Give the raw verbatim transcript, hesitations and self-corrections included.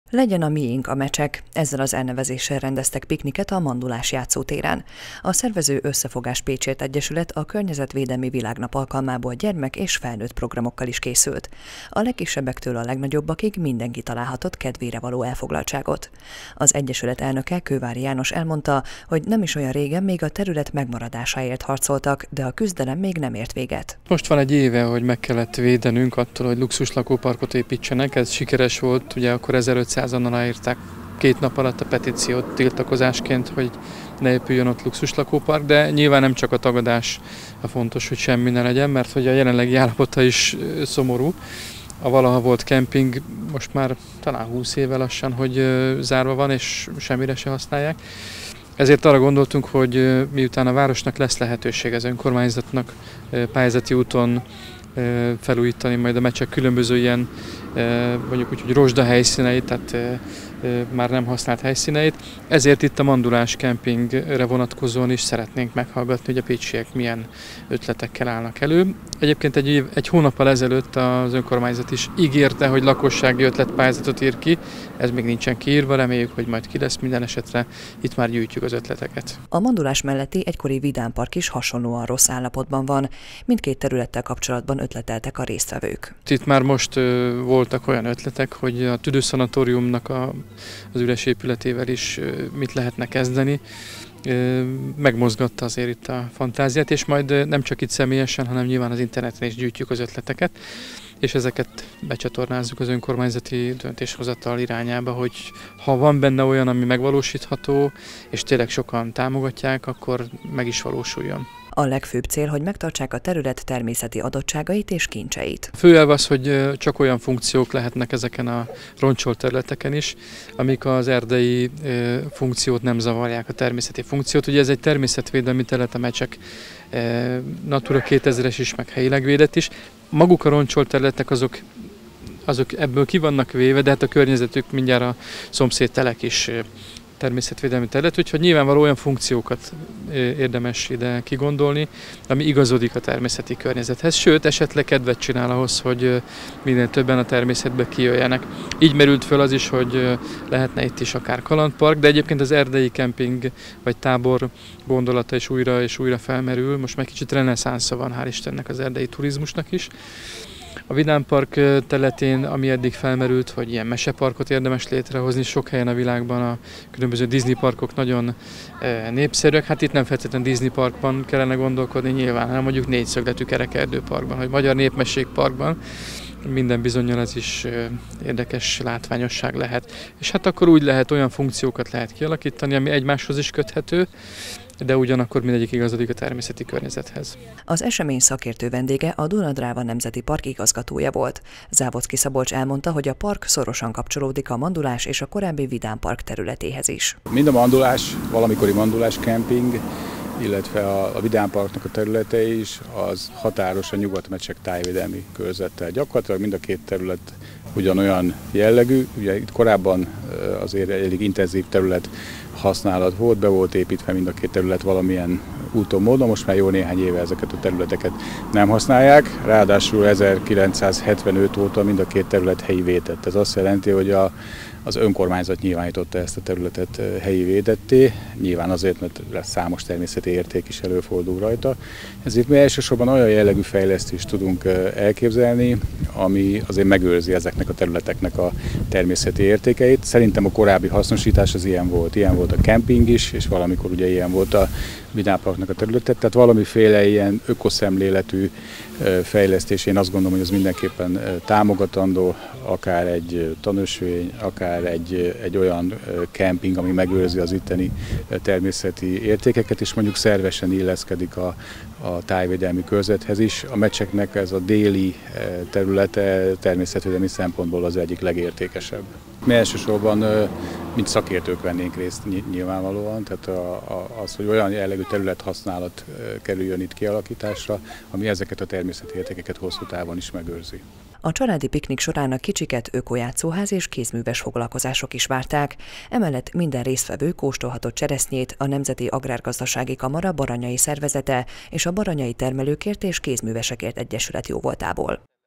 Legyen a miénk a mecsek, ezzel az elnevezéssel rendeztek pikniket a Mandulás játszótéren. A szervező Összefogás Pécsért Egyesület a Környezetvédelmi Világnap alkalmából gyermek és felnőtt programokkal is készült. A legkisebbektől a legnagyobbakig mindenki találhatott kedvére való elfoglaltságot. Az Egyesület elnöke, Kővári János elmondta, hogy nem is olyan régen még a terület megmaradásáért harcoltak, de a küzdelem még nem ért véget. Most van egy éve, hogy meg kellett védenünk attól, hogy luxus lakóparkot építsenek. Ez sikeres volt, ugye akkor ezerötszázan aláírták két nap alatt a petíciót tiltakozásként, hogy ne épüljön ott luxus lakópark, de nyilván nem csak a tagadás a fontos, hogy semmi ne legyen, mert hogy a jelenlegi állapota is szomorú. A valaha volt kemping most már talán húsz éve lassan, hogy zárva van, és semmire se használják. Ezért arra gondoltunk, hogy miután a városnak lesz lehetőség az önkormányzatnak pályázati úton felújítani majd a mecsek különböző ilyen, mondjuk úgy, hogy rozsda helyszíneit, tehát már nem használt helyszíneit. Ezért itt a Mandulás kempingre vonatkozóan is szeretnénk meghallgatni, hogy a pécsiek milyen ötletekkel állnak elő. Egyébként egy, év, egy hónappal ezelőtt az önkormányzat is ígérte, hogy lakossági ötletpályázatot ír ki. Ez még nincsen kiírva, reméljük, hogy majd ki lesz. Minden esetre itt már gyűjtjük az ötleteket. A Mandulás melletti egykori vidámpark is hasonlóan rossz állapotban van. Mindkét területtel kapcsolatban ötleteltek a résztvevők. Itt már most uh, voltak olyan ötletek, hogy a tüdőszanatóriumnak a, az üres épületével is uh, mit lehetne kezdeni. Uh, megmozgatta azért itt a fantáziát, és majd uh, nem csak itt személyesen, hanem nyilván az interneten is gyűjtjük az ötleteket, és ezeket becsatornázzuk az önkormányzati döntéshozatal irányába, hogy ha van benne olyan, ami megvalósítható, és tényleg sokan támogatják, akkor meg is valósuljon. A legfőbb cél, hogy megtartsák a terület természeti adottságait és kincseit. Főelv az, hogy csak olyan funkciók lehetnek ezeken a roncsolt területeken is, amik az erdei funkciót nem zavarják, a természeti funkciót. Ugye ez egy természetvédelmi terület, a mecsek Natura kétezres is, meg helyileg védett is. Maguk a roncsolt területek azok, azok ebből ki vannak véve, de hát a környezetük mindjárt a szomszéd telek is természetvédelmi terület, úgyhogy nyilvánvaló olyan funkciókat érdemes ide kigondolni, ami igazodik a természeti környezethez, sőt, esetleg kedvet csinál ahhoz, hogy minél többen a természetbe kijöjjenek. Így merült föl az is, hogy lehetne itt is akár kalandpark, de egyébként az erdei kemping vagy tábor gondolata is újra és újra felmerül. Most már kicsit reneszánsza van, hál' Istennek, az erdei turizmusnak is. A vidámpark területén, ami eddig felmerült, hogy ilyen meseparkot érdemes létrehozni, sok helyen a világban a különböző Disney parkok nagyon népszerűek. Hát itt nem feltétlenül Disney parkban kellene gondolkodni nyilván, hanem mondjuk négyszögletű kerekerdőparkban, vagy Magyar Népmességparkban. Minden bizonnyal ez is érdekes látványosság lehet. És hát akkor úgy lehet, olyan funkciókat lehet kialakítani, ami egymáshoz is köthető, de ugyanakkor mindegyik igazodik a természeti környezethez. Az esemény szakértő vendége a Duna-Dráva Nemzeti Park igazgatója volt. Závodszky Szabolcs elmondta, hogy a park szorosan kapcsolódik a Mandulás és a korábbi Vidámpark területéhez is. Mind a Mandulás, valamikori Mandulás kemping, illetve a, a Vidámparknak a területe is, az határos a Nyugat-Mecsek tájvédelmi körzettel. Gyakorlatilag mind a két terület ugyanolyan jellegű. Ugye itt korábban azért elég intenzív terület használat volt, be volt építve mind a két terület valamilyen úton, módon, most már jó néhány éve ezeket a területeket nem használják, ráadásul ezerkilencszázhetvenöt óta mind a két terület helyi védett. Ez azt jelenti, hogy a, az önkormányzat nyilvánította ezt a területet helyi védetté, nyilván azért, mert lesz számos természeti érték is előfordul rajta. Ezért mi elsősorban olyan jellegű fejlesztést tudunk elképzelni, ami azért megőrzi ezeknek a területeknek a természeti értékeit. Szerintem a korábbi hasznosítás az ilyen volt. Ilyen volt a kemping is, és valamikor ugye ilyen volt a Vidámparknak a területet, tehát valamiféle ilyen ökoszemléletű fejlesztés, én azt gondolom, hogy az mindenképpen támogatandó, akár egy tanösvény, akár egy, egy olyan kemping, ami megőrzi az itteni természeti értékeket, és mondjuk szervesen illeszkedik a, a tájvédelmi körzethez is. A mecseknek ez a déli területe természetvédelmi szempontból az egyik legértékesebb. Mi elsősorban, mint szakértők vennénk részt nyilvánvalóan, tehát az, hogy olyan jellegű területhasználat kerüljön itt kialakításra, ami ezeket a természeti értékeket hosszú távon is megőrzi. A családi piknik során a kicsiket ökojátszóház és kézműves foglalkozások is várták. Emellett minden résztvevő kóstolhatott cseresznyét a Nemzeti Agrárgazdasági Kamara Baranyai Szervezete és a Baranyai Termelőkért és Kézművesekért Egyesület jóvoltából.